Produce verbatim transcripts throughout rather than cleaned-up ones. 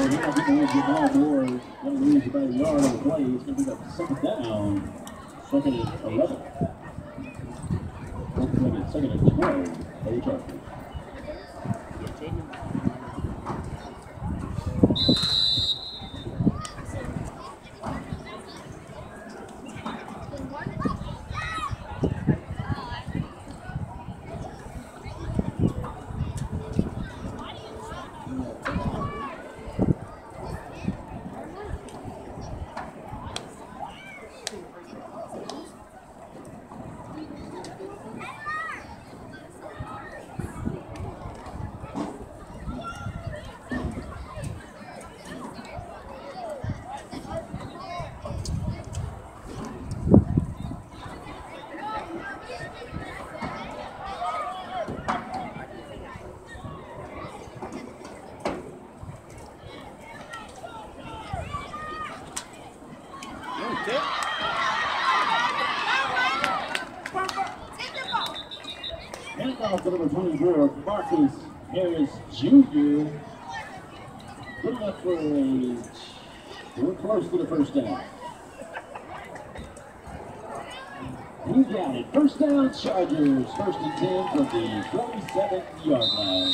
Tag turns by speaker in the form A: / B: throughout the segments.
A: they're not going to get the ball more. Going to lose about a yard on the play. It's going to be a second down. Second and eleven. Second and twelve for the Chargers. Handoff to number twenty-four, Marcus Harris Junior Good enough for a, we're close to the first down. He got it. First down, Chargers. First and ten from the twenty-seven yard line.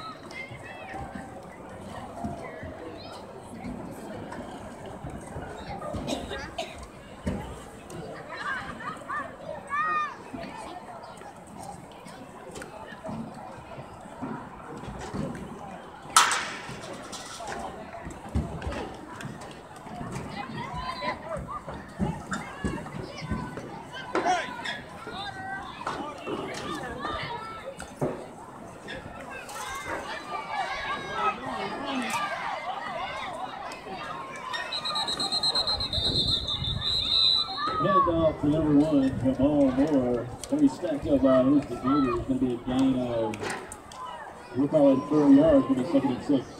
A: Handoff to number one, Jamal Moore. Very stacked up by his defender. It's going to be a gain of, we'll call it four yards for the second and six.